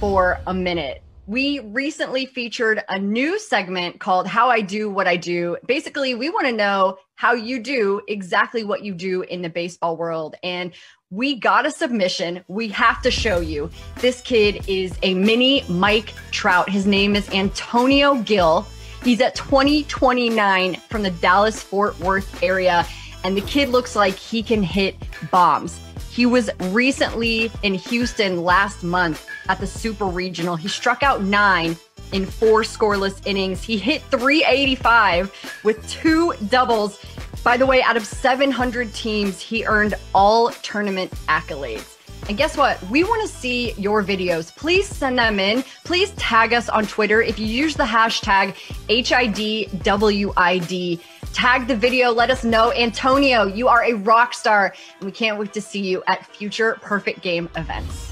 for a minute. We recently featured a new segment called How I Do What I Do. Basically, we want to know how you do exactly what you do in the baseball world. And we got a submission. We have to show you. This kid is a mini Mike Trout. His name is Antonio Gil. He's at 2029 from the Dallas-Fort Worth area. And the kid looks like he can hit bombs. He was recently in Houston last month at the Super Regional. He struck out 9 in 4 scoreless innings. He hit 385 with 2 doubles. By the way, out of 700 teams, he earned all tournament accolades. And guess what? We want to see your videos. Please send them in. Please tag us on Twitter. If you use the hashtag HIDWID, tag the video. Let us know. Antonio, you are a rock star, and we can't wait to see you at future Perfect Game events.